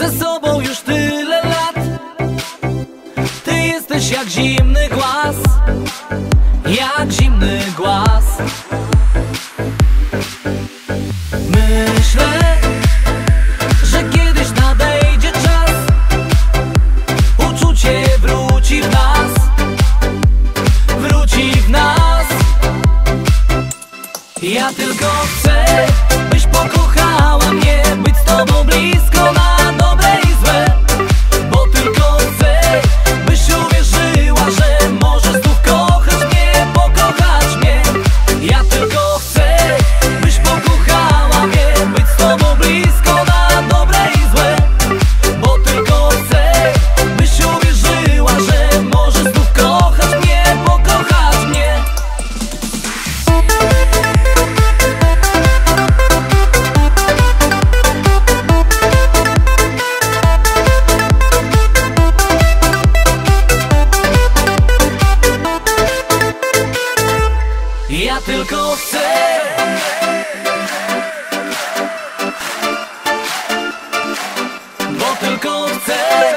ze sobą już tyle lat. Ty jesteś jak zimny głaz, jak zimny głaz. Myślę, że kiedyś nadejdzie czas, uczucie wróci w nas, wróci w nas. Ja tylko chcę, byś pokochała mnie, być z tobą blisko na dobre i złe. Bo tylko chcę, byś uwierzyła, że możesz znów kochać mnie, pokochać mnie. Ja tylko chcę, byś pokochała mnie, być z tobą blisko na dobre i złe. Bo tylko chcę, byś uwierzyła, że możesz znów kochać mnie, pokochać mnie. Ja tylko chcę, bo tylko chcę.